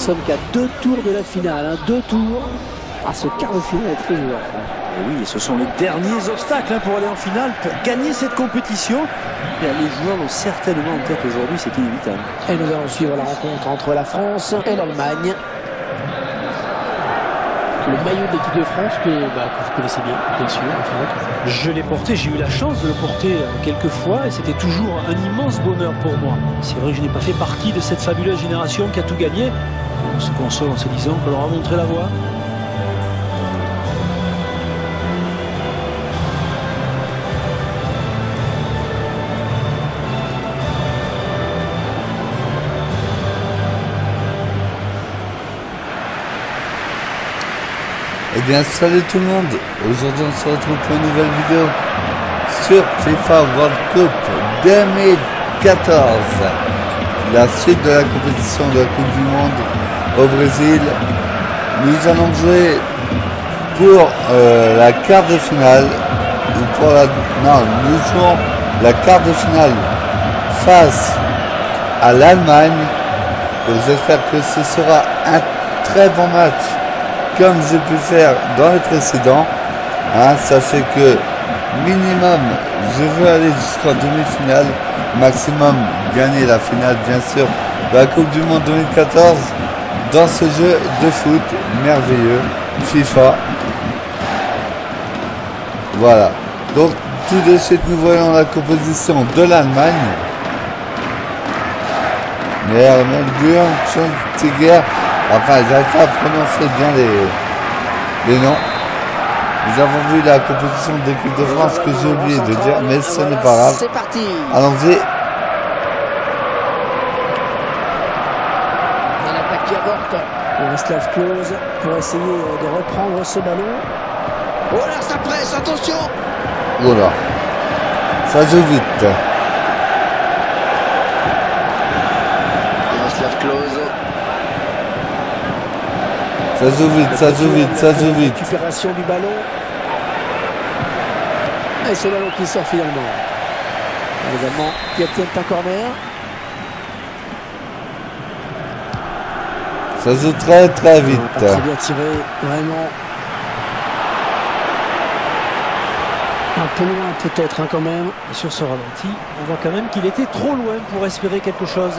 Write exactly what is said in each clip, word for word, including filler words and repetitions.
sommes qu'à deux tours de la finale, hein, deux tours. Ah, ce quart de finale est très joueur. Et oui, ce sont les derniers obstacles hein, pour aller en finale, pour gagner cette compétition. Et les joueurs l'ont certainement en tête aujourd'hui, c'est inévitable. Et nous allons suivre la rencontre entre la France et l'Allemagne. Le maillot de l'équipe de France que, bah, que vous connaissez bien, bien sûr. En Je l'ai porté, j'ai eu la chance de le porter quelques fois et c'était toujours un immense bonheur pour moi. C'est vrai que je n'ai pas fait partie de cette fabuleuse génération qui a tout gagné. On se console en se disant qu'on leur a montré la voie. Eh bien salut tout le monde, aujourd'hui on se retrouve pour une nouvelle vidéo sur FIFA World Cup deux mille quatorze, la suite de la compétition de la Coupe du Monde au Brésil. Nous allons jouer pour euh, la quart de finale, ou pour la... non, nous jouons la quart de finale face à l'Allemagne. J'espère que ce sera un très bon match, comme j'ai pu faire dans les précédents. Hein, sachez que minimum, je veux aller jusqu'en demi-finale, maximum gagner la finale, bien sûr, de la Coupe du Monde deux mille quatorze dans ce jeu de foot merveilleux, FIFA. Voilà. Donc, tout de suite, nous voyons la composition de l'Allemagne. Tiger. Enfin, j'arrive pas à prononcer bien les, les noms. Nous avons vu la composition de l'équipe de France que j'ai oublié de dire, mais ce n'est pas grave. C'est parti. Allons-y. Dans l'attaque qui avorte. Miroslav Klose pour essayer de reprendre ce ballon. Oh là, ça presse, attention. Voilà. Ça joue vite. Miroslav Klose. Ça joue vite, ça joue vite, ça joue vite. Récupération du ballon. Et ce ballon qui sort finalement. Également, qui obtient un corner. Ça joue très très vite. Très bien tiré, vraiment. Un peu loin peut-être hein, quand même. Et sur ce ralenti, on voit quand même qu'il était trop loin pour espérer quelque chose.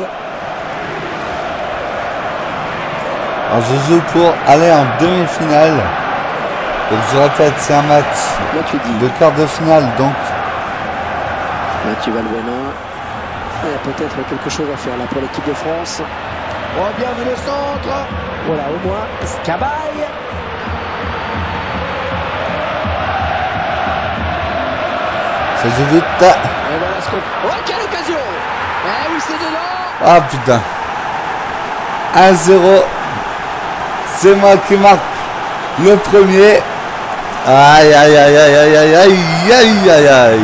Alors je joue pour aller en demi-finale. Donc je répète, c'est un match Là, tu dis. de quart de finale. Donc Mathieu Valbuena. Il y a peut-être quelque chose à faire là pour l'équipe de France. Oh, bien vu le centre. Voilà, au moins, Cabaye. ça joue vite. Et voilà ce qu'on... Oh, quelle occasion. Eh oui, c'est dedans. Ah putain. un zéro. C'est moi qui marque le premier. Aïe aïe aïe aïe aïe aïe aïe aïe aïe aïe.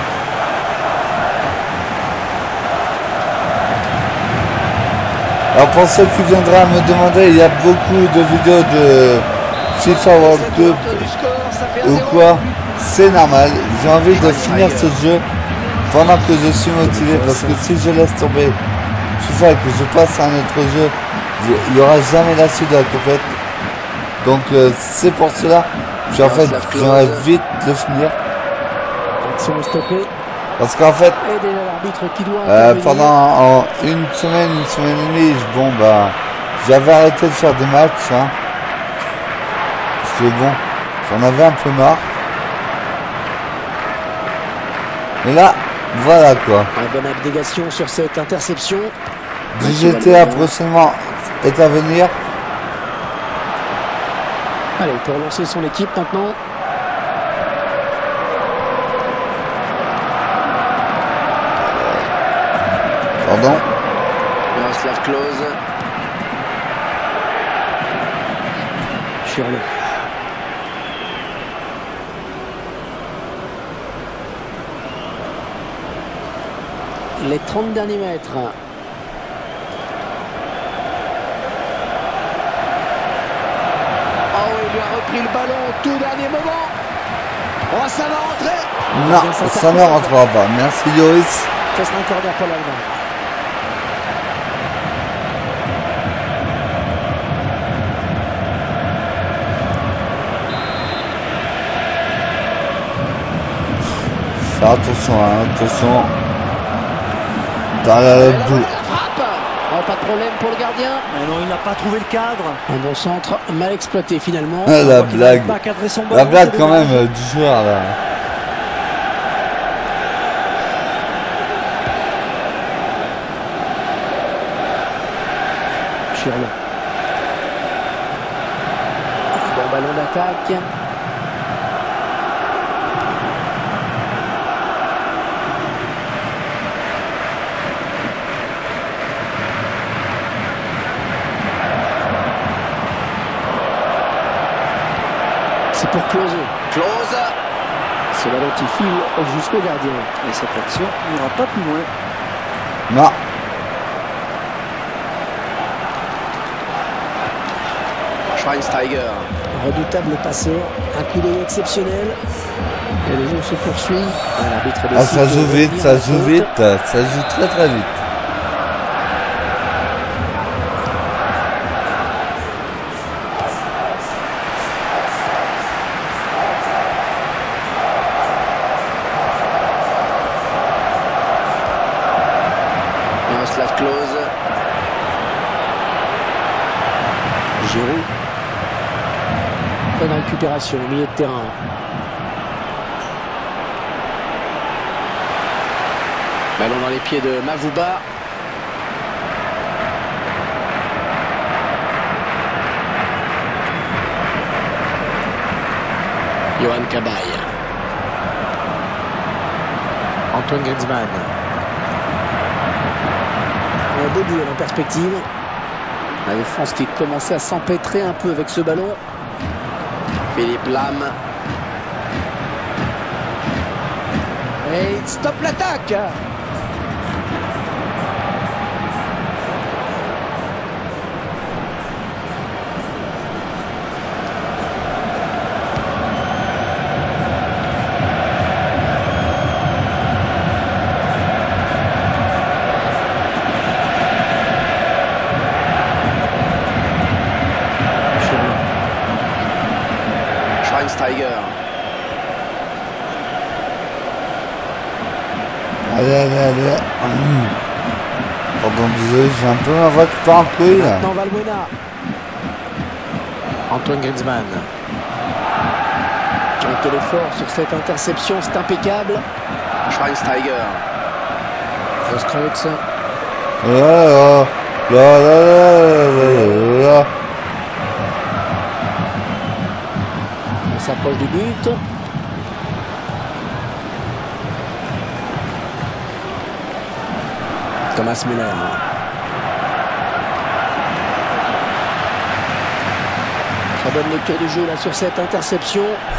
Alors pour ceux qui viendraient à me demander, il y a beaucoup de vidéos de FIFA World Cup ou quoi. C'est normal. J'ai envie de finir ce jeu pendant que je suis motivé, parce que si je laisse tomber FIFA et que je passe à un autre jeu, il n'y aura jamais la suite de la compète. Donc euh, c'est pour cela que en fait j'aimerais vite le finir. Parce qu'en fait euh, pendant en une semaine, une semaine et demie, bon bah j'avais arrêté de faire des matchs hein. Parce que bon, j'en avais un peu marre. Et là, voilà quoi. Une bonne abnégation sur cette interception. Du G T A prochainement est à venir. Allez, il peut relancer son équipe maintenant. Pardon. Miroslav Klose. Schürrle. Les trente derniers mètres. Le ballon au tout dernier moment. Oh, ça va rentrer. Non, ça, ça ne rentrera pas. Merci Yoris. Ça sera un corner pour l'Allemagne. Faire attention, hein, attention. Dans la boue. Oh, pas de problème pour le gardien. Mais non, il n'a pas trouvé le cadre. Un bon centre, mal exploité finalement. Ah, la blague. Ballon, La blague quand même euh, du joueur là. Chirlot. Bon ballon d'attaque. C'est pour Klose. Klose. C'est ballon qui file jusqu'au gardien. Et cette action n'ira pas plus loin. Non. Schweinsteiger. Redoutable passeur. Un coup d'œil exceptionnel. Et le jeu se poursuit. Ah, ça joue vite, ça joue vite. Ça joue très très vite. Miroslav Klose. Giroud. Bonne récupération au milieu de terrain. Ballon dans les pieds de Mavouba. Johan Cabaye. Antoine Griezmann. Un début en perspective. La défense qui commençait à s'empêtrer un peu avec ce ballon. Philippe Lam. Et il stoppe l'attaque. Schweinsteiger. Allez, allez, allez. Mmh. Pardon, désolé, j'ai un peu ma voix qui part en couille là. Maintenant Valbuena. Antoine Griezmann. Quel effort sur cette interception, c'est impeccable. Schweinsteiger. Ostreutz. Là, là, là, là, là, là. On s'approche du but. Thomas Müller. Très bonne lecture du jeu là sur cette interception.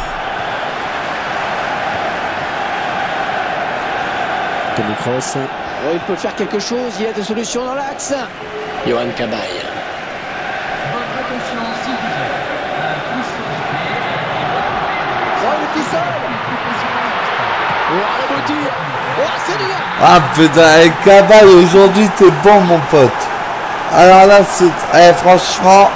Toni Kroos. Oh, il peut faire quelque chose, il y a des solutions dans l'axe. Johan Cabaye. Votre attention, s'il vous plaît. Oh, le petit sol. Oh, le beau tir. Oh, c'est bien. Ah putain, avec Cabaye aujourd'hui t'es bon mon pote. Alors là c'est... Eh, franchement...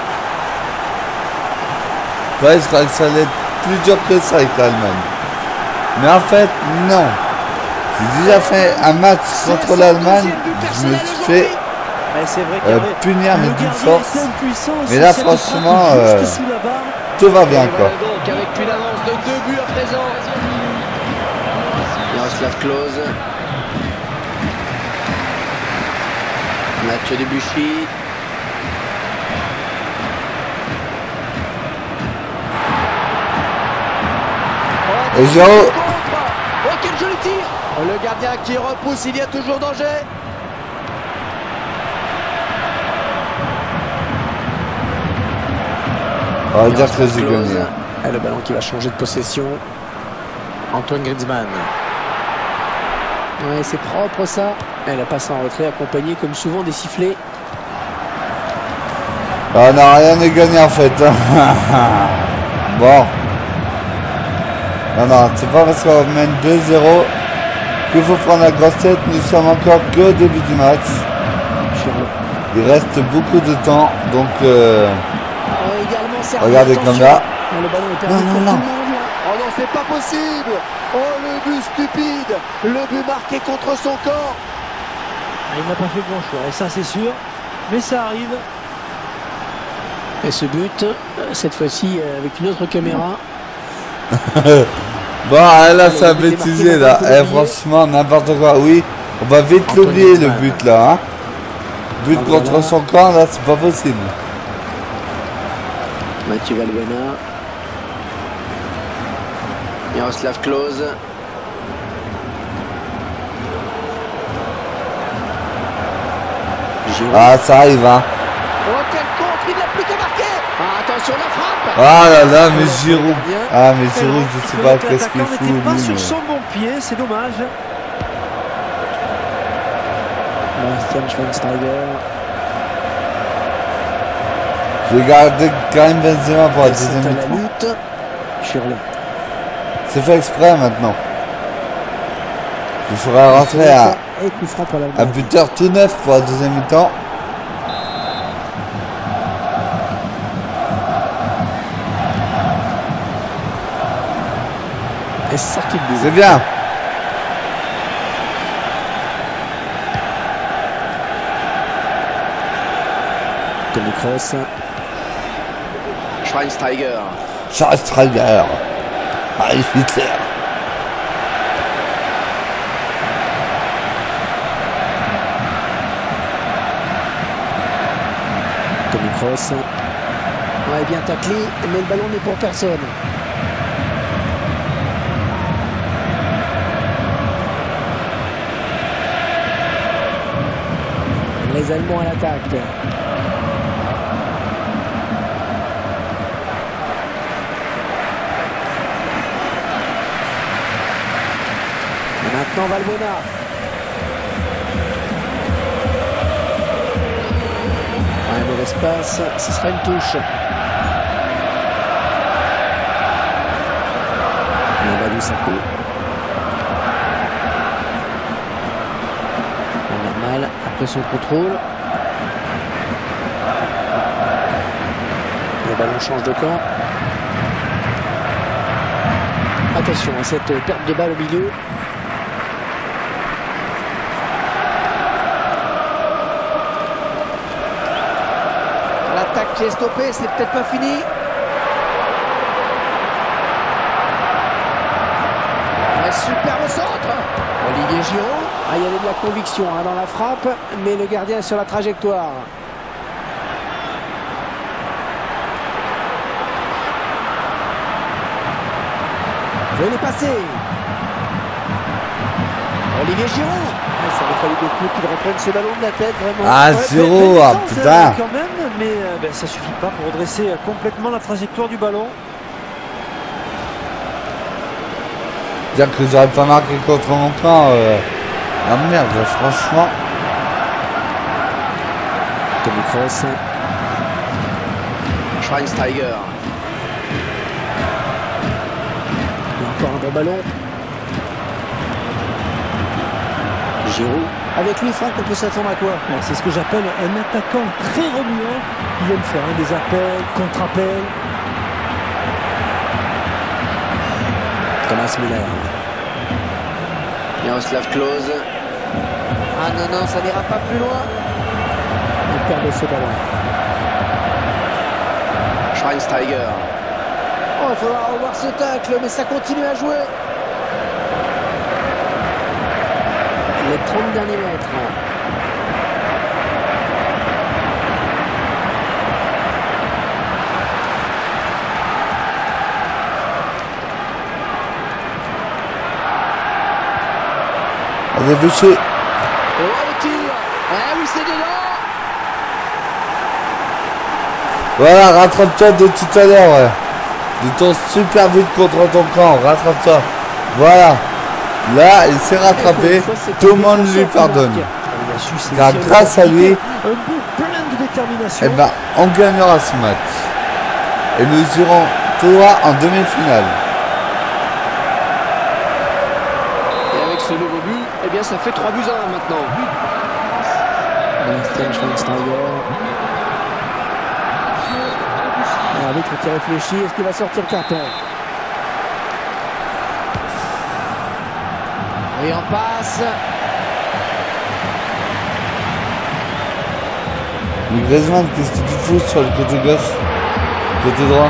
Ouais, je crois que ça allait être plus dur que ça avec l'Allemagne. Mais en fait, non. J'ai déjà fait un match contre l'Allemagne, je me suis fait euh, punir mais d'une force. Mais là franchement, euh, tout va bien quoi. Donc avec une avance de deux buts à présent. Miroslav Klose. Mathieu Debuchy. Et Giro. Oh, quel joli tir. Le gardien qui repousse, il y a toujours danger. On va dire que j'ai gagné. Et le ballon qui va changer de possession. Antoine Griezmann. Ouais, c'est propre ça. Et la passe en retrait accompagnée comme souvent des sifflets. Ah non, rien n'est gagné en fait. Bon. Non, non, c'est pas parce qu'on mène deux zéro qu'il faut prendre la grosse tête. Nous sommes encore qu'au début du match. Il reste beaucoup de temps, donc euh, regardez comme là. Le ballon est Non, non, non. Oh non, c'est pas possible. Oh, le but stupide. Le but marqué contre son corps. Il n'a pas fait bon choix, et ça c'est sûr. Mais ça arrive. Et ce but, cette fois-ci avec une autre caméra. Bon, là, ça a bêtisé, là. Eh, franchement, n'importe quoi. Oui, on va vite l'oublier, le but, là. Hein. But ah, contre voilà. son camp, là, c'est pas possible. Mathieu Valbuena. Miroslav Klose. Giroud. Ah, ça arrive, hein. Oh, quel contre, il n'a plus que marqué. Ah, attention, la frappe. Ah là là, mais Giroud. Ah, mais Giroud, je sais pas qu'est-ce qu'il fout. Il n'était pas lui, sur mais... son bon pied, c'est dommage. Bastian Schweinsteiger. Je vais garder Karim Benzema pour la deuxième mi-temps. C'est fait exprès maintenant. Il faudra rentrer à un buteur tout neuf pour la deuxième mi-temps. C'est bien. Toni Kroos. Schweinsteiger. Schweinsteiger. Ah, Hitler. Toni Kroos. Ouais, bien taclé, mais le ballon n'est pour personne. Les Allemands à l'attaque. Et maintenant Valbuena. Un mauvais passe, ce sera une touche. Mamadou Sakho. On a mal après son contrôle. Le ballon change de camp. Attention à cette perte de balle au milieu. L'attaque qui est stoppée, c'est peut-être pas fini. Un superbe centre. Olivier Giroud. Ah, il y avait de la conviction hein, dans la frappe, mais le gardien est sur la trajectoire. Venez passer. Olivier Giroud. Ah, ça aurait fallu beaucoup qu'il reprenne ce ballon de la tête, vraiment. Ah, ouais, Giroud, ah, putain. Quand même, mais euh, ben, ça suffit pas pour redresser euh, complètement la trajectoire du ballon. Dire que j'aurais pas marqué contre mon camp. Euh... Ah merde, franchement. Toni Kroos. Schweinsteiger. Encore un bon ballon. Giroud. Avec lui, Franck, on peut s'attendre à quoi? Ouais, c'est ce que j'appelle un attaquant très remuant. Il aime faire hein, des appels, contre-appels. Thomas Müller. Miroslav Klose. Ah non, non, ça n'ira pas plus loin. Il perd ce ballon. Schweinsteiger. Oh, il faudra revoir ce tacle, mais ça continue à jouer. Les trente derniers mètres. On est bouché. Oh, le tir. Ah oui, c'est dedans. Voilà, rattrape-toi de tout à l'heure. Ouais. De ton super but contre ton camp. Rattrape-toi. Voilà. Là, il s'est rattrapé. Tout le monde lui pardonne. Car grâce à lui, eh ben, on gagnera ce match. Et nous irons toi en demi-finale. Et avec ce nouveau but, eh bien, ça fait trois buts à un maintenant. Bastian Schweinsteiger. L'arbitre qui réfléchit, est-ce qu'il va sortir le carton? Et en passe. Le Griezmann, qu'est-ce que tu fous sur le côté gauche? Côté droit.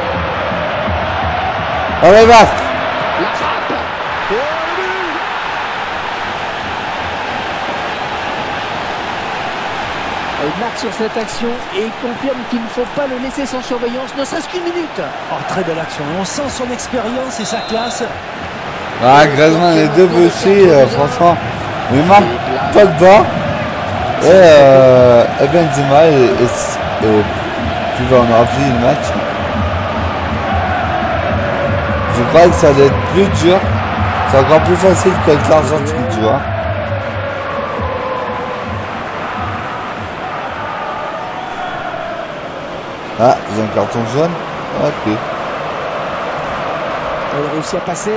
Allez, va! La frappe. Oh, le but. Il marque sur cette action et il confirme qu'il ne faut pas le laisser sans surveillance, ne serait-ce qu'une minute. Oh, très belle action. On sent son expérience et sa classe. Ah, Griezmann les deux aussi, euh, franchement. Il manque pas de bas. Et, euh, et Benzema et, et, et puis on aura fini le match. Je crois que ça allait être plus dur. C'est encore plus facile qu'avec l'Argentine, tu vois. Ah, j'ai un carton jaune. Ok. Il a réussi à passer.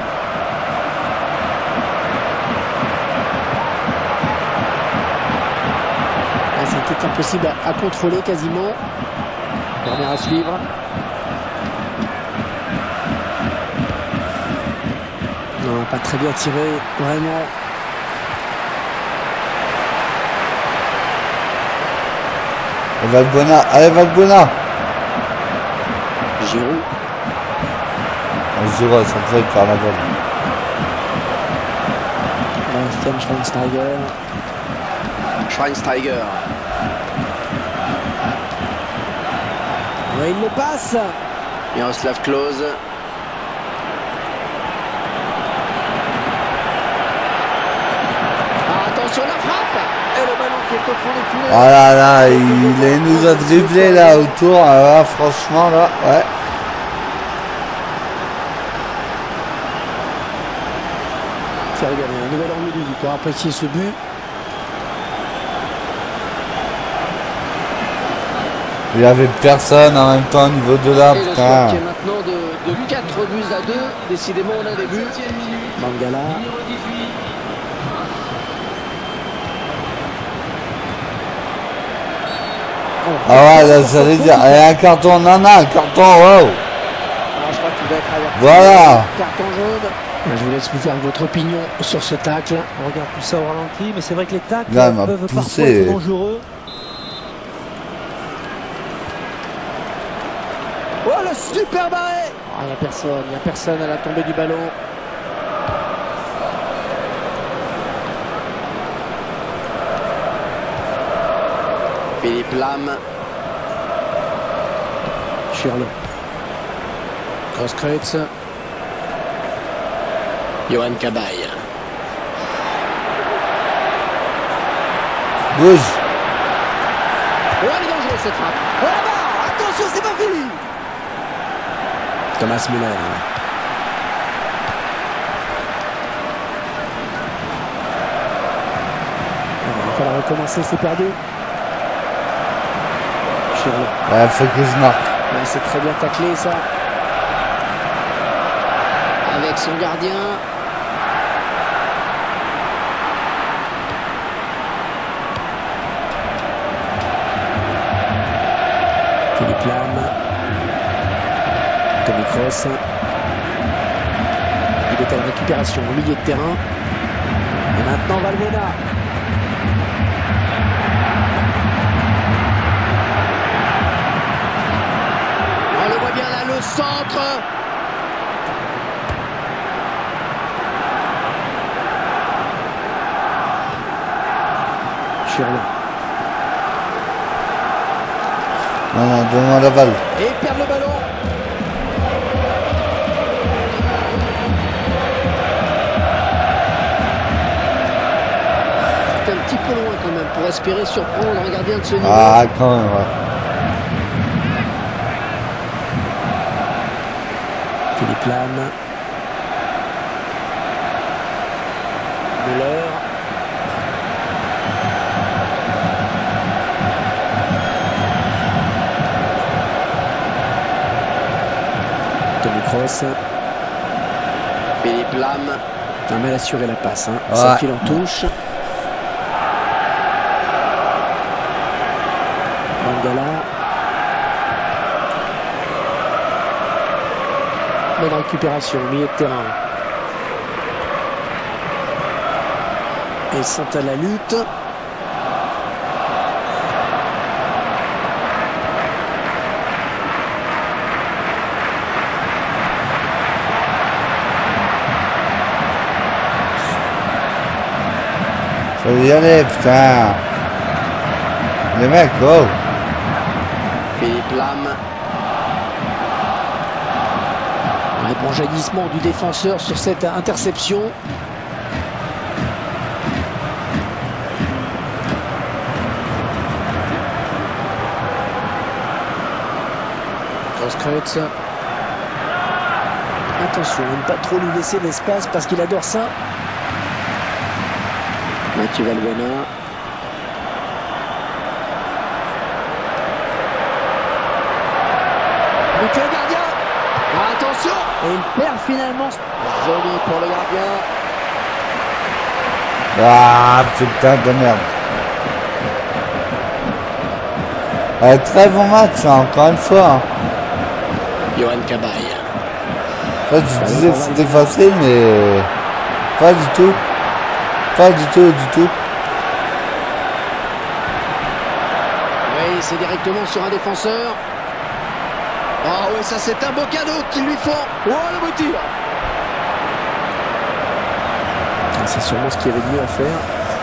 C'était impossible à, à contrôler quasiment. Dernière à suivre. Non, pas très bien tiré, vraiment. Valbuena, allez Valbuena. Giroud. Giroud, ça me fait par la balle. Bastian Schweinsteiger. Schweinsteiger. Ouais, il le passe. Miroslav Klose. Ah, attention la frappe. Et le ballon qui est au fond des filets. Ah là là, il, il nous a dribblé là autour. Ah, là, franchement là, ouais. C'est regardé, un nouvel angle de vue pour apprécier ce but. Il n'y avait personne en même temps au niveau de là, et putain. le score qui est maintenant de, de quatre buts à deux. Décidément, on a des buts. Mangala. Oh, Ah ouais, là, j'allais dire, il y a un carton, non, non, un carton, wow. Ah, je crois qu'il va être averti. Voilà. Carton jaune. Je vous laisse vous faire votre opinion sur ce tacle. On regarde tout ça au ralenti, mais c'est vrai que les tacles Là, il m'a peuvent poussé. parfois être dangereux. Oh, le super barré. Ah, il n'y a personne, il n'y a personne à la tombée du ballon. Philippe Lam. Schürrle. Grosskreutz. Johan Cabaye. Bouge. Oh, elle est dangereuse cette frappe. Oh là-bas, attention, c'est pas fini. Thomas Müller. Il va falloir recommencer, c'est perdu. Schürrle. Il faut que je marque. Ouais, c'est très bien taclé ça. Avec son gardien. Philippe Lam. Toni Kroos. Il est à la récupération au milieu de terrain. Et maintenant Valbuena. On le voit bien là, le centre. Schürrle. Non, non, donne-moi la balle. Et il perd le ballon. C'est un petit peu loin quand même pour espérer surprendre un gardien de ce niveau. Ah, quand même, ouais. Philippe Lam. Müller. Toni Kroos. Philippe Lam. Un mal assuré la passe. Hein. Ouais. Ça file en touche. Mangala. Bonne récupération au milieu de terrain. Et ils sont à la lutte. Faut y aller, putain. Les mecs, oh. Philippe Lam. Un bon jaillissement du défenseur sur cette interception. Grosskreutz. Attention, ne pas trop lui laisser l'espace parce qu'il adore ça. Mathieu Valbuena. Donc le gardien. Attention. Et il perd finalement. Joli pour le gardien. Ah, putain de merde. Euh, très bon match, hein, encore une fois. Hein. Johan Cabaye. En fait, je disais que c'était facile, mais pas du tout. Pas du tout, du tout. Oui, c'est directement sur un défenseur. Ah oui, ça c'est un beau cadeau qu'ils lui font. Oh, le beau tir. C'est sûrement ce qu'il y avait de mieux à faire.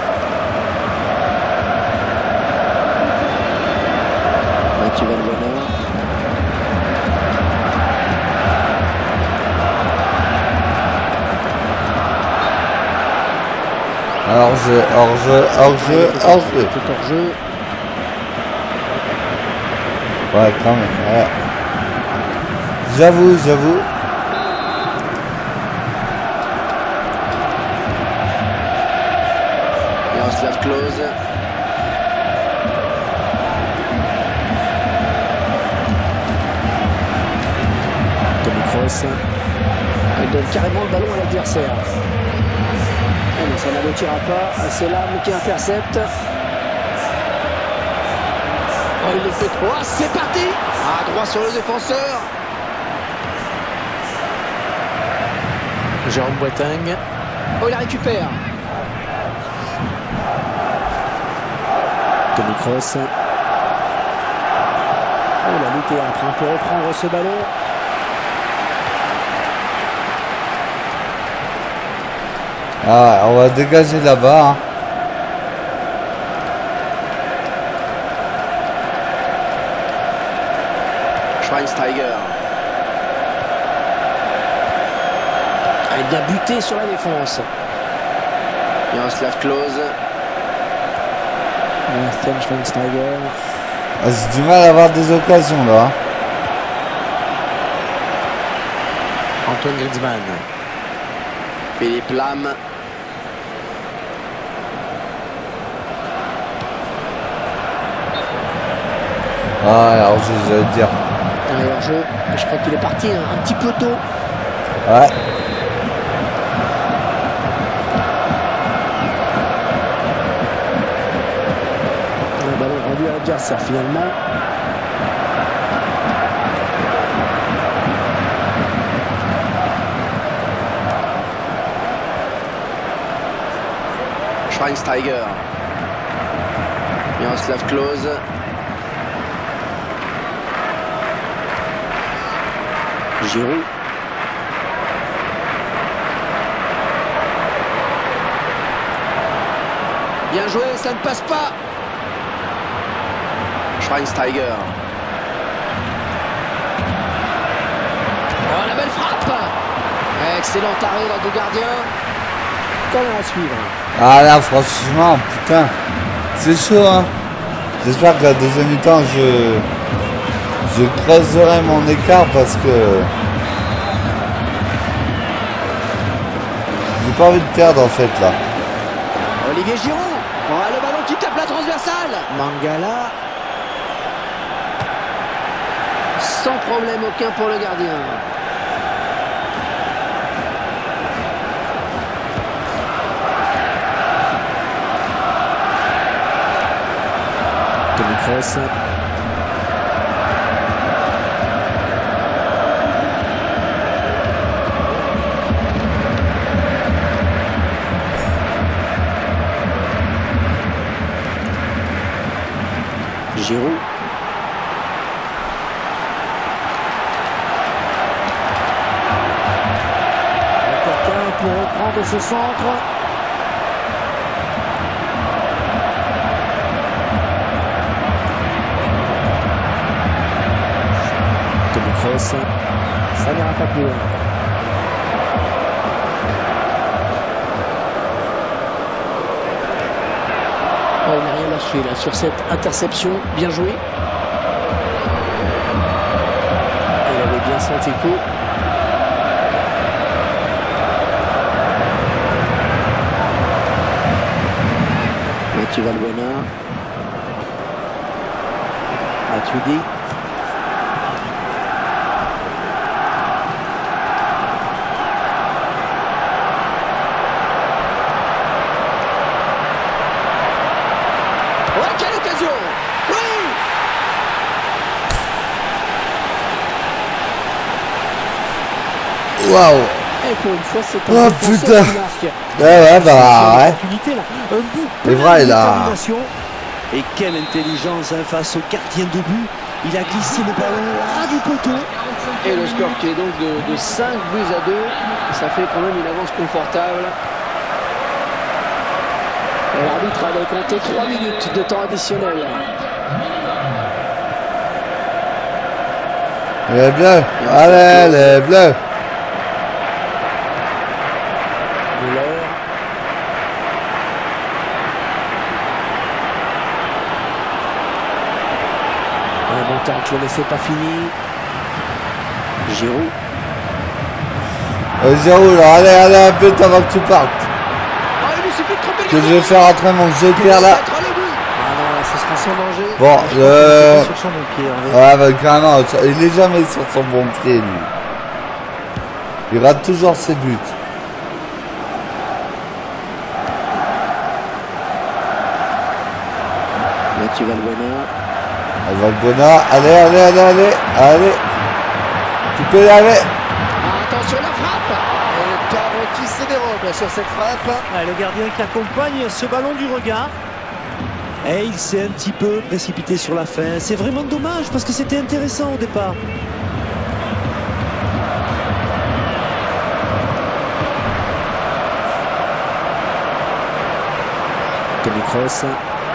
Mathieu Valbuena. Hors-jeu, hors-jeu, hors-jeu, hors-jeu. Tout hors-jeu. Ouais, quand même, ouais. J'avoue, j'avoue. Miroslav Klose. Toni Kroos. Il donne carrément le ballon à l'adversaire. Oh, mais ça n'aboutira pas. C'est l'âme qui intercepte. Oh, il le fait trop. Oh, c'est parti. À droit sur le défenseur. Jérôme Boateng. Oh, il la récupère. Toni Kroos. Oh, la lutte est en train pour reprendre ce ballon. Ah, on va dégager là-bas. Hein. Schweinsteiger. Il a bien buté sur la défense. Miroslav Klose. Bastian Schweinsteiger. Ah, j'ai du mal à avoir des occasions là. Antoine Griezmann. Philippe Lam. Ah, alors je vais dire. Un hors-jeu. Je crois qu'il est parti un, un petit peu tôt. Ouais. Le ballon rendu à l'adversaire finalement. Schweinsteiger. Miroslav Klose. Giroud. Bien joué, ça ne passe pas. Schweinsteiger. Oh, la belle frappe. Excellent arrêt là du gardien. Comment à suivre. Ah là, franchement, putain, c'est chaud, hein. J'espère que la deuxième mi-temps, je... je creuserai mon écart parce que... j'ai pas envie de perdre, en fait, là. Olivier Giroud. Oh, le ballon qui tape la transversale. Mangala. Sans problème aucun pour le gardien. Toni Kroos. pour reprendre ce centre. Toni Kroos, ça n'ira pas plus loin. Oh, il n'a rien lâché là sur cette interception, bien joué. Il avait bien senti le coup. Mathieu Valbuena. Matuidi. Oh, quelle occasion! Oui! Waouh! Et pour une fois, c'est Oh, un putain. défenseur qui marque. Ouais, ouais, bah ouais. Opportunité, là. Un but C'est plein vrai, de là. détermination. Et quelle intelligence hein, face au gardien de but. Il a glissé le ballon ras du poteau. Et le score qui est donc de, de cinq buts à deux. Ça fait quand même une avance confortable. Et l'arbitre avait compté trois minutes de temps additionnel. Les bleus. Allez, les bleus. Müller. Un bon temps que le laissait pas fini. Giroud. Euh, Giroud, là, allez, allez, un peu avant que tu partes. Oh, il lui suffit de tromper Que le je vais faire entrer mon joker là. Ah non, ce sera sans danger. Bon, le... Sur son bon pied. hein. Ouais, bah carrément, il est jamais sur son bon pied, lui. Il rate toujours ses buts. Mathieu Valbuena. Valbuena, allez, allez, allez, allez, allez. Tu peux y aller. Ah, attention la frappe. Et le cadre qui se dérobe sur cette frappe. Ah, le gardien qui accompagne ce ballon du regard. Et il s'est un petit peu précipité sur la fin. C'est vraiment dommage parce que c'était intéressant au départ. Toni Kroos.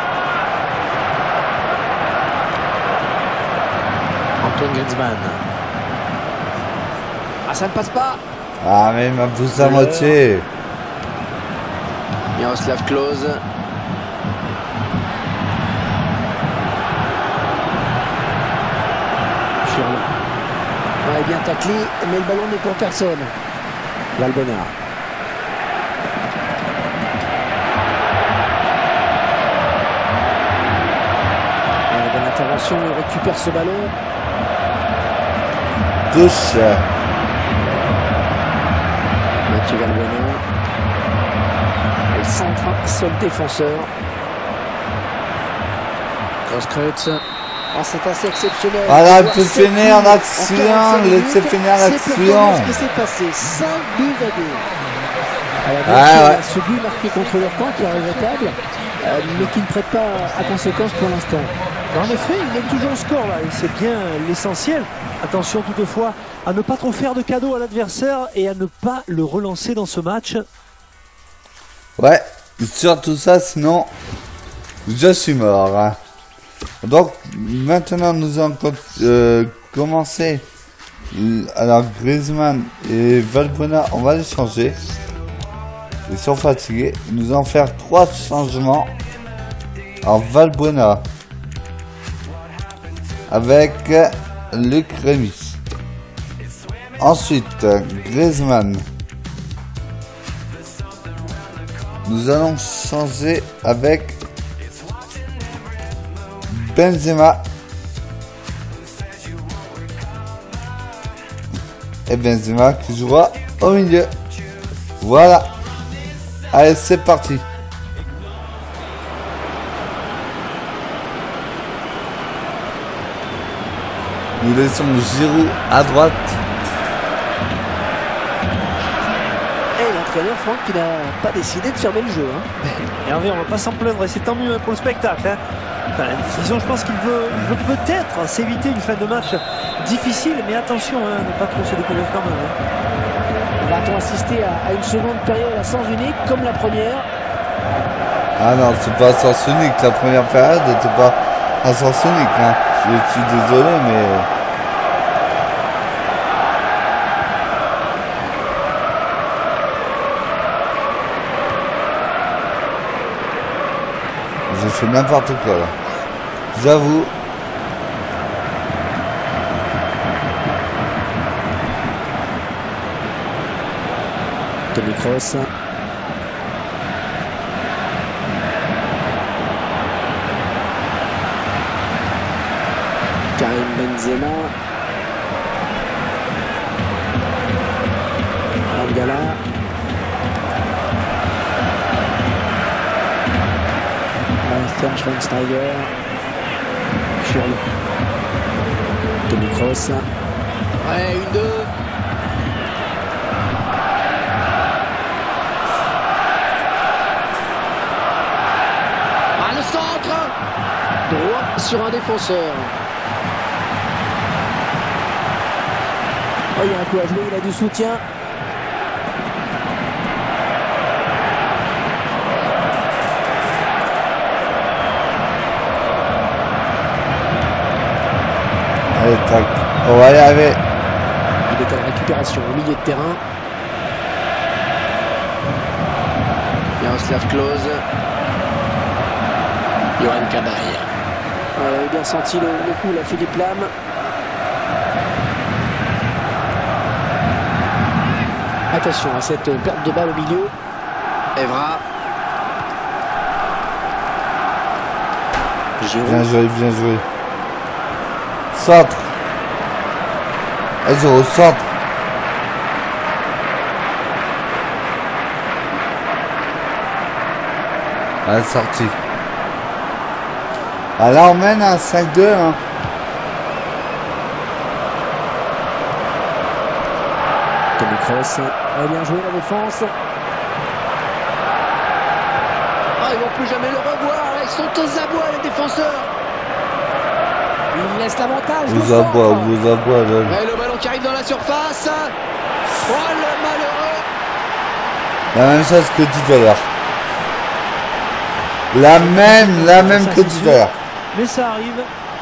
Antoine Griezmann. Ah, ça ne passe pas. Ah, mais il m'a poussé à moitié. Miroslav Klose. Ouais, bien taclé, mais le ballon n'est pour personne. Valbuena. Ouais, bonne intervention, il récupère ce ballon. Touche. Mathieu Valbuena. Et le centre, seul défenseur. Grosskreutz. Ah, c'est assez exceptionnel. Voilà, De il voir peut sept finir buts l'action, quarante-cinq laissez minutes. finir C'est l'action. pourtant ce qui s'est passé. cinq buts à deux. Alors, bien Ah, sûr, ouais. ce but marqué contre leur camp qui est regrettable, euh, mais qui ne prête pas à conséquence pour l'instant. En effet, il mène toujours le score là, et c'est bien l'essentiel. Attention toutefois à ne pas trop faire de cadeaux à l'adversaire et à ne pas le relancer dans ce match. Ouais, surtout ça, sinon, je suis mort. Hein. Donc, maintenant, nous allons euh, commencer. Alors, Griezmann et Valbuena, on va les changer. Ils sont fatigués. Nous allons faire trois changements. Alors, Valbuena avec Luc Rémy. Ensuite, Griezmann. Nous allons changer avec Benzema. Et Benzema qui jouera au milieu. Voilà. Allez, c'est parti. Nous laissons Giroud à droite. Et Et l'entraîneur Franck qui n'a pas décidé de fermer le jeu. Hein. Et Hervé, on ne va pas s'en plaindre, et c'est tant mieux pour le spectacle. Hein. Enfin, disons, je pense qu'il veut, il veut peut-être s'éviter une fin de match difficile, mais attention, hein, ne pas trop se découvrir quand même. Hein. Va-t-on assister à, à une seconde période à sens unique comme la première? Ah non, c'est pas à sens unique. La première période n'était pas à sens unique. Hein. Je suis désolé, mais... J'ai fait n'importe quoi là. J'avoue. Toni Kroos. Karim Benzema. Mangala. Bastian Schweinsteiger. Schürrle. Toni Kroos. Ouais, une deux. Ah, le centre. Droit sur un défenseur. Oh, il y a un coup à jouer, il a du soutien. Allez, tac. On va y arriver. Il est à la récupération au milieu de terrain. Jaroslav Klose. Johan Cabaye. On avait bien senti le, le coup, là, Philippe Lam. Attention à cette perte de balle au milieu. Evra. Giroud. Bien joué, bien joué. Centre. Elles sont au centre. Elle est sortie. Ah, là on mène à cinq deux. Hein. Toni Kroos. Elle a bien joué la défense. Ah, ils vont plus jamais le revoir. Ils sont aux abois les défenseurs. Il laisse l'avantage. Vous aboie, vous aboie. Et le ballon qui arrive dans la surface. Oh le malheureux. La même chose que tout à l'heure. La même, la même que tout à l'heure. Mais ça arrive.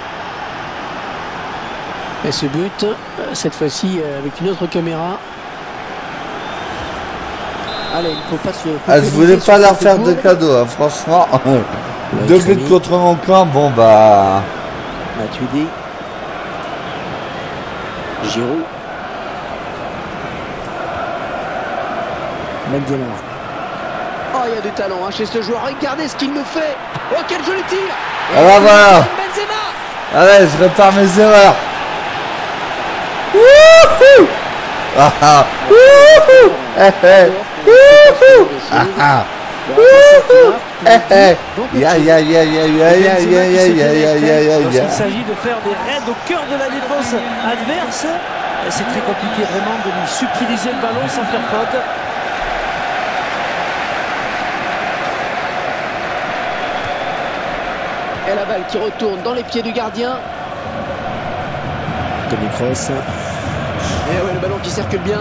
Et ce but, cette fois-ci avec une autre caméra. Allez, il ne faut pas se... Ah, je voulais pas leur faire de cadeau, hein, franchement. Deux buts contre mon camp, bon bah... Matuidi. Giroud. Benzema. Oh, il y a du talent hein, chez ce joueur. Regardez ce qu'il me fait. Oh, quel joli tir. Ah bah voilà. Benzema. Allez, je répare mes erreurs. Wouhou. Ah ah. Wouhou. Eh eh. Wouhou. Ah ah. Wouhou. Eh eh. Ya ya ya ya ya ya ya ya ya ya ya ya. Lorsqu'il s'agit de faire des raids au cœur de la défense adverse, c'est très compliqué vraiment de lui subtiliser le ballon sans faire faute. Et la balle qui retourne dans les pieds du gardien. Toni Kroos. Et ouais, le ballon qui circule bien.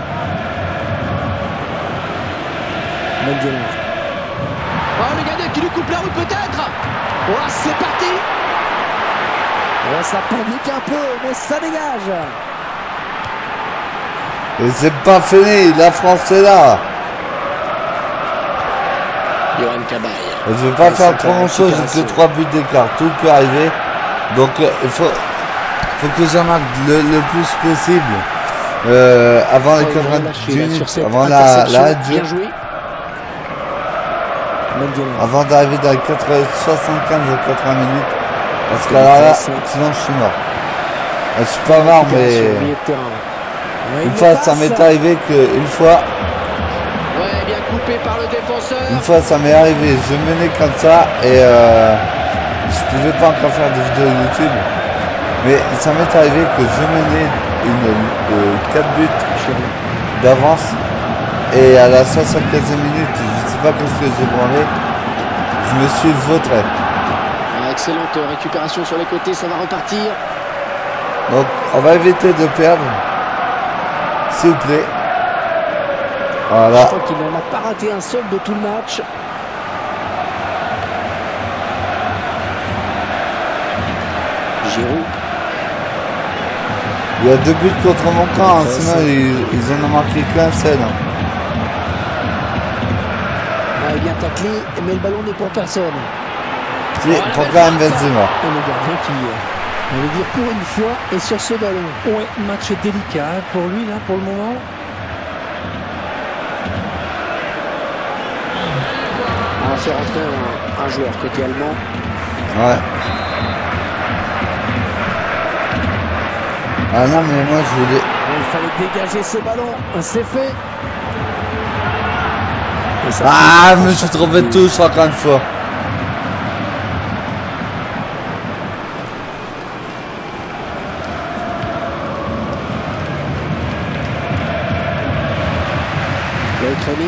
Benzema. Oh, le gardien qui lui coupe la route peut-être. Oh, c'est parti. Oh, ça panique un peu, mais ça dégage. Et c'est pas fini, la France est là. Johan Cabaye. Je ne vais pas faire trop grand chose, j'ai que trois buts d'écart, tout peut arriver. Donc il euh, faut, faut que j'en marque le, le plus possible euh, avant les quatre-vingt-dix minutes, avant la, la radio. Avant d'arriver dans les soixante-quinze ou quatre-vingts minutes. Parce que là, là, sinon je suis mort. Je suis pas mort, mais une fois ça m'est arrivé qu'une fois. Bien coupé par le défenseur. Une fois ça m'est arrivé, je menais comme ça et euh, je pouvais pas encore faire de vidéos YouTube. Mais ça m'est arrivé que je menais une, euh, quatre buts d'avance et à la soixante-quinzième minute, je ne sais pas qu'est-ce que j'ai branlé, je me suis vautré. Excellente récupération sur les côtés, ça va repartir. Donc on va éviter de perdre. S'il vous plaît. Voilà. Je crois qu'il n'en a pas raté un seul de tout le match. Giroud. Il y a deux buts contre mon camp, hein, sinon ils, ils en ont marqué qu'un seul. Hein. Ouais, bien taclé, mais le ballon n'est pour personne. C'est pour quand même Benzema. Et le gardien qui, on va dire pour une fois, est sur ce ballon. Ouais, match délicat pour lui là pour le moment. On va faire entrer un, un joueur côté allemand. Ouais. Ah non mais moi je voulais... Il fallait dégager ce ballon, c'est fait. Ah, je me suis trompé de touche encore une fois. L'Ukraine.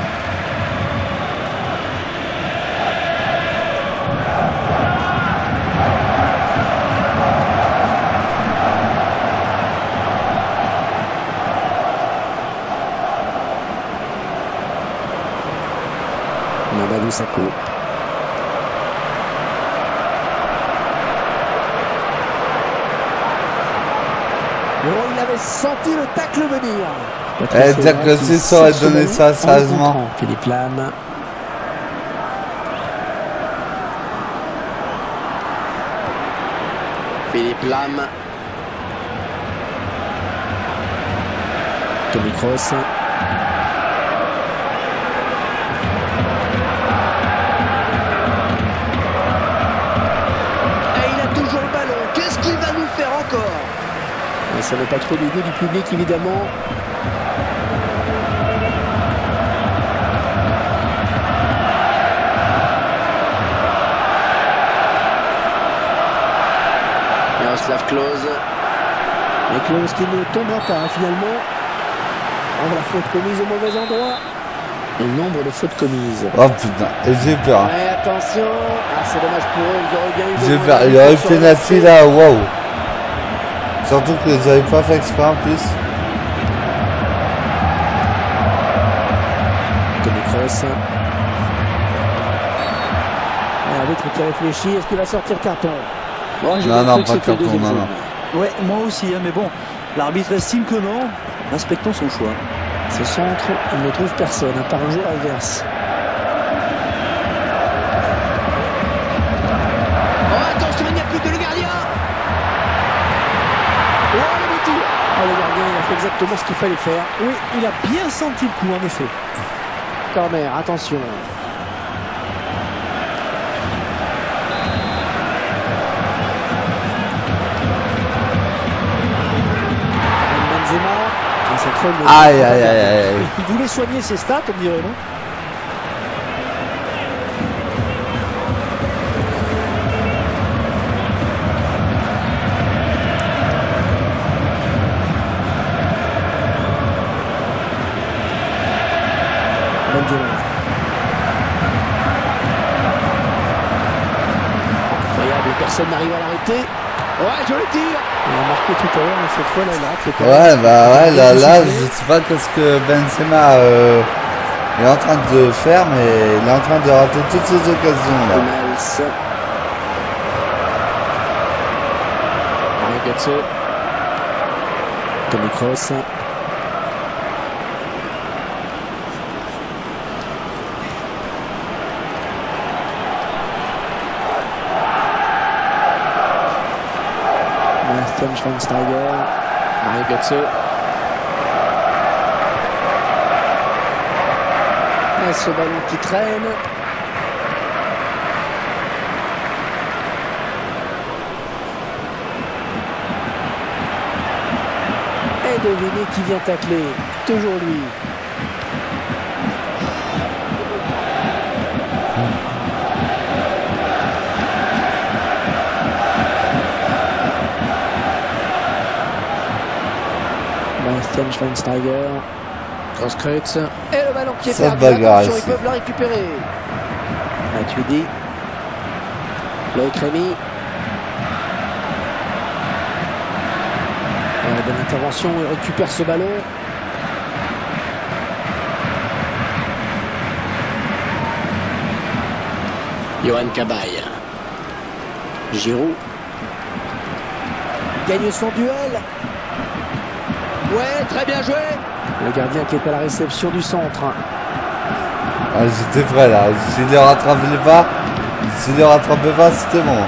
Mamadou Sakho. Oh, il avait senti le tacle venir. Eh, dire que si ça aurait donné ça sérieusement. Philippe Lam. Philippe Lam. Toni Kroos. Qu'est-ce qu'il va nous faire encore? Et ça n'est pas trop l'idée du public évidemment. Miroslav Klose. Et Klose qui ne tombera pas hein, finalement. Oh, la faute commise au mauvais endroit. Le nombre de fautes commises. Oh putain, j'ai peur. Ouais, attention. Ah, c'est dommage pour eux, ils auraient bien eu. J'ai peur, il y aurait eu penalty là, waouh. Surtout que vous n'avez pas fait exprès en plus. Toni Kroos. L'arbitre qui réfléchit, est-ce qu'il va sortir carton? Bon, non, non, pas carton, non, non. Ouais, moi aussi, hein, mais bon, l'arbitre estime que non. Respectons son choix. Ce centre, il ne trouve personne, à part un joueur adverse. Oh, attention, il n'y a plus que le gardien. Oh, le but tir. Oh, le gardien, il a fait exactement ce qu'il fallait faire. Oui, il a bien senti le coup, en effet. Corner, attention. Benzema. Cette fois, le... Aïe, aïe, aïe, aïe. Il voulait soigner ses stats, on dirait, non? Incroyable, personne n'arrive à l'arrêter. Ouais, je le tire. Il a marqué tout à l'heure, mais cette fois là, là ouais, bah ouais, là, là, je sais pas qu'est-ce que Benzema euh, est en train de faire, mais il est en train de rater toutes ces occasions là. Nice. Mario Götze. Toni Kroos. Bastian Schweinsteiger. Mario Götze. Et ce ballon qui traîne. Et devinez qui vient tacler. Toujours lui. Bastian Schweinsteiger. Grosskreutz. Et le ballon qui est Ça se perdu. bagarre Attention, ici. ils peuvent le récupérer. Matuidi. Loïc Rémy. Ouais, bonne intervention, il récupère ce ballon. Johan Cabaye. Giroud. Gagne son duel. Ouais, très bien joué. Le gardien qui est à la réception du centre. Ah, j'étais prêt là. S'il ne rattrapait pas, s'il ne rattrapait pas, c'était bon.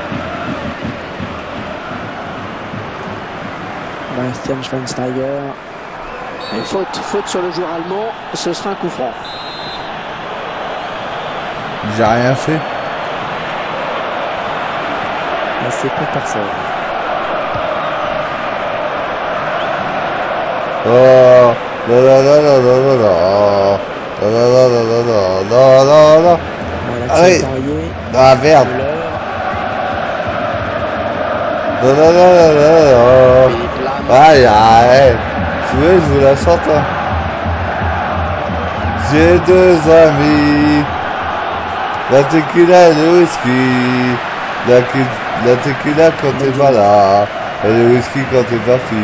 Bastian Schweinsteiger. Et faute, faute sur le joueur allemand. Ce sera un coup franc. J'ai rien fait. Là, c'est pour personne. Oh, la la la la la la la. La la la la la la la la la. Voilà, Allez. c'est envoyé. Ah merde. La la la la la la. Philippe Lam. Aïe aïe. Tu veux, je vous la chante. Hein. J'ai deux amis. La tequila et le whisky. La, la tequila quand t'es pas là. Et le whisky quand t'es parti.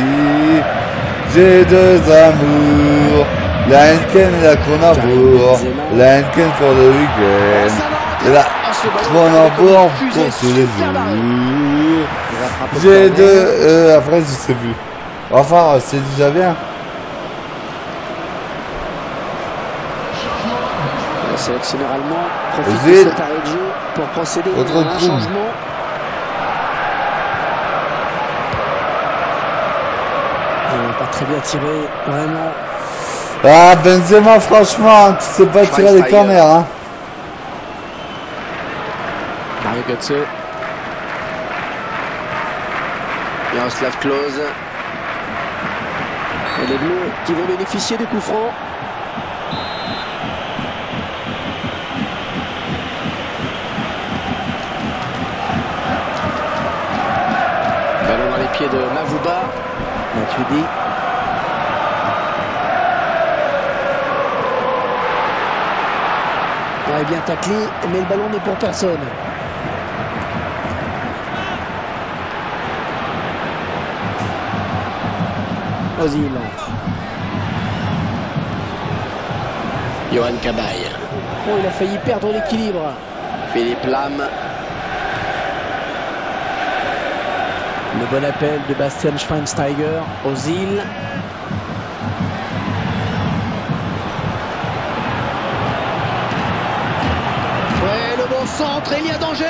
J'ai deux amours. La Henken et la Kronenbourg. La Henken pour le week-end. Et la Kronenbourg pour tous les jours. J'ai deux... Euh, après, je sais plus. Enfin, c'est déjà bien. Le sélectionneur allemand profite Zil. de cet arrêt de jeu pour procéder Autre à un coup. changement. Il n'a pas très bien tiré, vraiment. Ah, Benzema, franchement, tu sais pas tirer les corners, hein. Mario Götze. Miroslav Klose. Et les Bleus qui vont bénéficier du coup franc. Ballon dans les pieds de Mavouba. Matuidi. Ouais, bien taclé, mais le ballon n'est pour personne. Ozil. Johan Cabaye. Oh, il a failli perdre l'équilibre. Philippe Lam. Le bon appel de Bastian Schweinsteiger. Ozil. Ouais, le bon centre, il y a danger.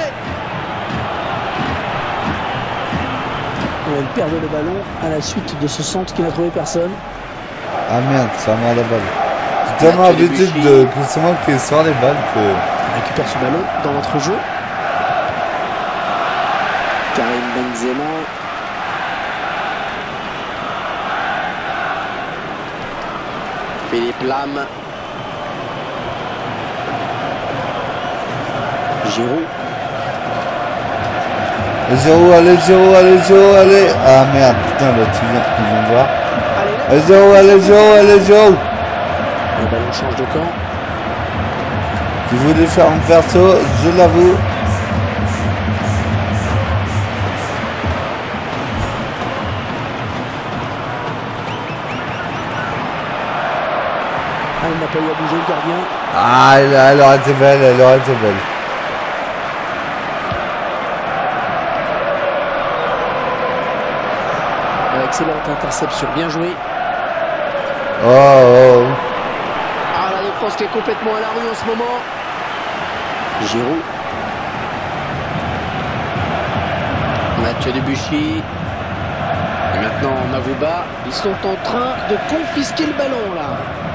Il perd le ballon à la suite de ce centre qui n'a trouvé personne. Ah merde, ça m'a la balle. J'ai tellement l'habitude de que c'est moi qui sort les balles que... On récupère ce ballon dans notre jeu. Karim Benzema. Philippe Lam. Giroud. Giroud, allez, Giroud, allez, Giroud, allez. Ah merde, putain, là, tu viens, tu viens de voir. Allez, Giroud, allez, Giroud, allez, Giroud. Le ballon change de camp. Tu voulais faire un perso, je l'avoue. Ah, il n'a pas eu à bouger le gardien. Ah, elle, elle aurait été belle, elle aurait été belle. Excellente interception, bien joué. Oh, oh. Ah, la défense qui est complètement à la rue en ce moment. Giroud. Mathieu Debuchy. Et maintenant Mavouba. Ils sont en train de confisquer le ballon là.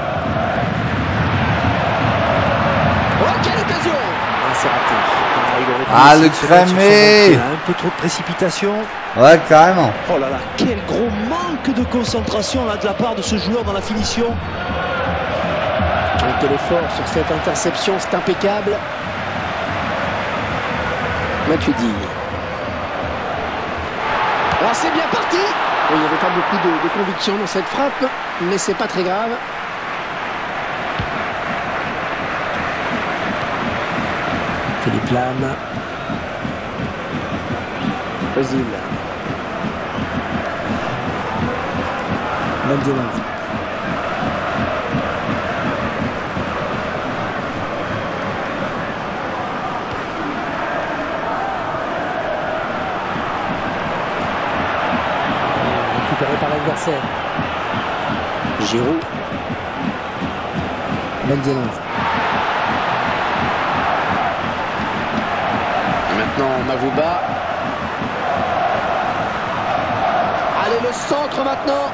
Oh, quelle occasion! Ah, c'est raté. Ah, il aurait pu Ah, laisser le se mettre sur son cramé. pied, hein. Un peu trop de précipitation. Ouais, carrément. Oh là là, quel gros manque de concentration là de la part de ce joueur dans la finition. Quel effort sur cette interception, c'est impeccable. Matuidi. Oh, c'est bien parti. Il n'y avait pas beaucoup de, de conviction dans cette frappe, mais c'est pas très grave. plane. Ozil. Benzema. Récupéré par l'adversaire. Giroud. Benzema. Maintenant Mavouba. Allez, le centre maintenant.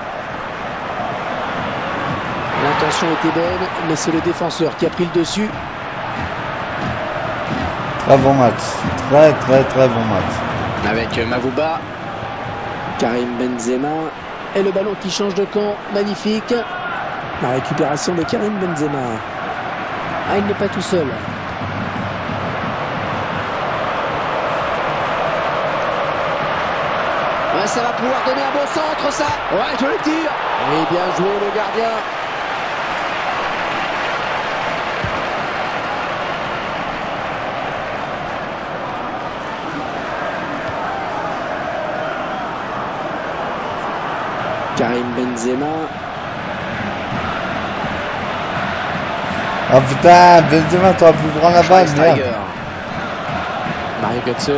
L'intention était bonne, mais c'est le défenseur qui a pris le dessus. Très bon match. Très très très bon match. Avec Mavouba. Karim Benzema. Et le ballon qui change de camp. Magnifique. La récupération de Karim Benzema. Ah, il n'est pas tout seul. Ouais, ça va pouvoir donner un bon centre, ça. Ouais, je le tire. Et bien joué, le gardien. Karim Benzema. Ah putain, Benzema, t'aurais pu prendre la balle, merde. Mario Götze.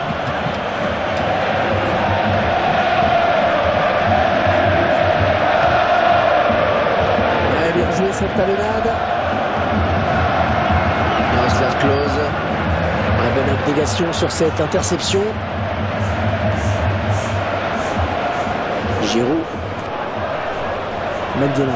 Ouais, bien joué cette talonnade. Miroslav Klose. Une bonne abnégation sur cette interception. Giroud. Benzema.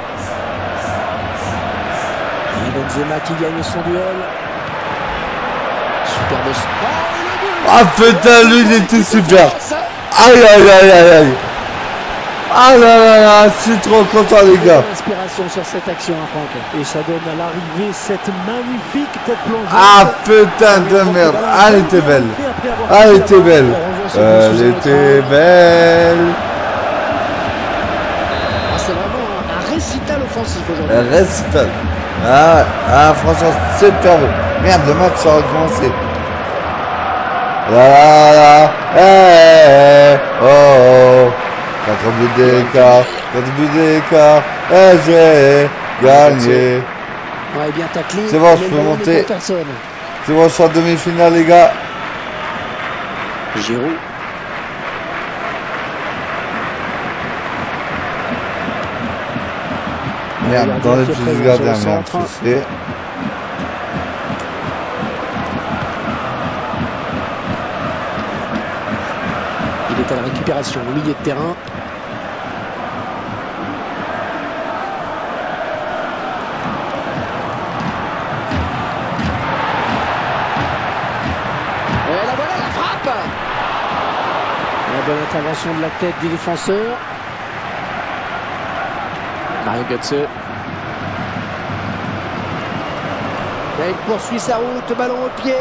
Et Benzema qui gagne son duel. Superbe. Oh, Ah putain, lui il était super. Aïe aïe aïe aïe aïe. Ah là là là, je suis trop content les gars. Inspiration sur cette action, hein, Franck. Et ça donne à l'arrivée cette magnifique tête plongée. Ah putain de merde. Ah, elle était belle. Ah, elle était belle. Elle était belle. C'est vraiment un récital offensif aujourd'hui. Elle reste. Ah, ah franchement, super beau. Merde, le match a recommencé. Là là là. Eh, eh, oh oh. quatre buts d'écart. quatre buts d'écart. Et j'ai gagné. Ouais, bien taclé. C'est bon, je peux monter. C'est bon, je suis en demi-finale, les gars. Giroud. Merde, dans les petits gardiens, merde, c'est... Il est à la récupération au milieu de terrain. Et la voilà, la frappe. La bonne intervention de la tête du défenseur. Mario Götze. Et il poursuit sa route, ballon au pied.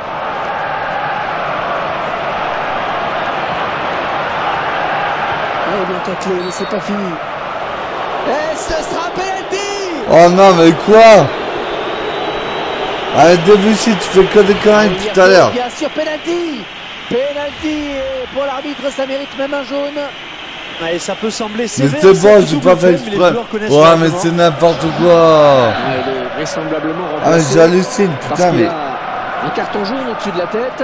Oh, bien taclé, mais c'est pas fini. Et ce sera penalty. Oh non, mais quoi? Allez, Debussy, tu fais que des conneries tout à l'heure. Bien sûr, penalty. Penalty, et pour l'arbitre, ça mérite même un jaune. Et ça peut sembler Mais sévère. c'est bon, cette j'ai pas double fait faute, mais les exprès. joueurs connaissent Ouais, mais largement. c'est n'importe quoi. Ah, il est vraisemblablement Ah, mais remplacé. j'hallucine, Parce putain, qu'il mais... a un carton jaune au-dessus de la tête.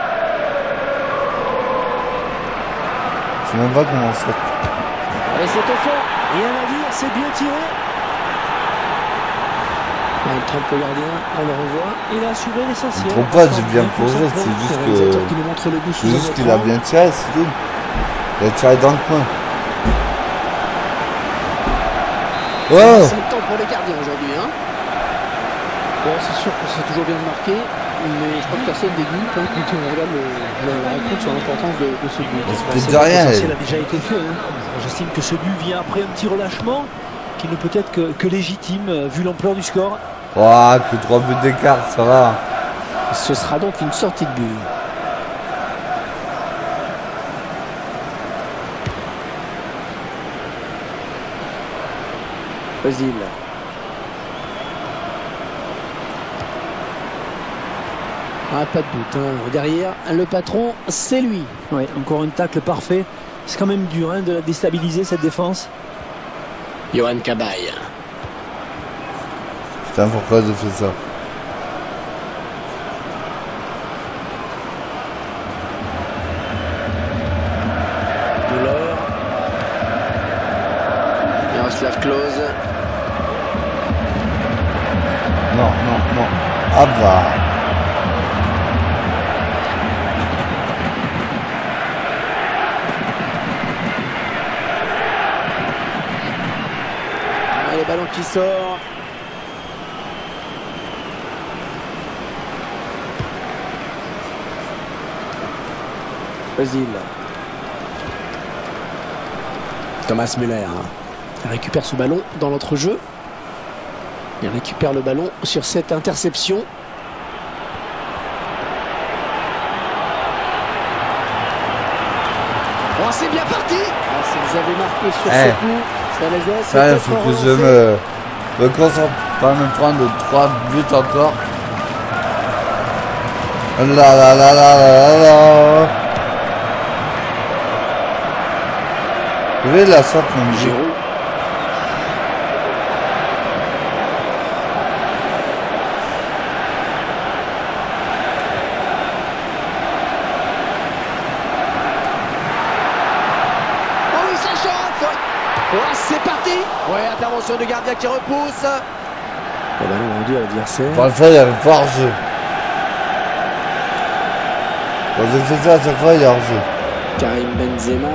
Je sais même pas comment ça... Et c'est au fond. Rien à dire, c'est bien tiré. Il trompe le gardien, on le revoit. Il a assuré l'essentiel. Trompe pas, j'ai bien plongé, c'est juste Le réalisateur que... qui nous montre le but C'est sous un juste qu'il écran. a bien tiré, c'est tout. Il a tiré dans le coin. Oh! C'est le temps pour les gardiens aujourd'hui. Hein. Bon, c'est sûr que c'est toujours bien de marquer, mais je crois que personne n'aiguille quand on regarde le, le, la rencontre sur l'importance de, de ce but. C'est Bah, peut-être c'est de rien. l'essentiel a déjà été fait. Hein. J'estime que ce but vient après un petit relâchement qui ne peut être que, que légitime euh, vu l'ampleur du score. Oh, que trois buts d'écart, ça va. Ce sera donc une sortie de but. Ah, pas de doute, hein. Derrière, le patron, c'est lui. Oui, encore une tacle parfait. C'est quand même dur hein, de la déstabiliser cette défense. Yohan Cabaye. Putain, pourquoi j'ai fait ça? Douleur. Miroslav Klose. Non, non, non. Ah bah. Ah, le ballon qui sort. Ozil. Thomas Müller hein. récupère ce ballon dans l'entrejeu. Il récupère le ballon sur cette interception. Oh, c'est bien parti. Ah, si vous avez marqué sur hey. ce coup, ça les a. Ça, il faut que je me, me concentre pas me prendre trois buts encore. La la la la la la. Je vais la sortir mon Giroud. Oh oui, ça chauffe. Oh, c'est parti. Ouais, intervention de gardien qui repousse. Le ballon rendu à l'adversaire. Pour le faire, il n'y avait pas hors-jeu. Quand j'ai fait ça à chaque fois, il y a hors-jeu. Karim Benzema.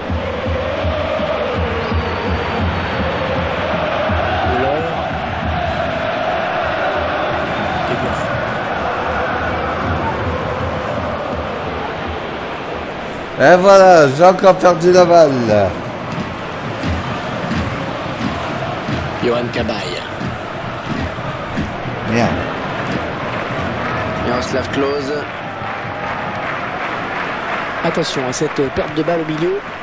Et voilà, j'ai encore perdu la balle. Yohan Cabaye. Merde. Miroslav Klose. Attention à cette perte de balle au milieu.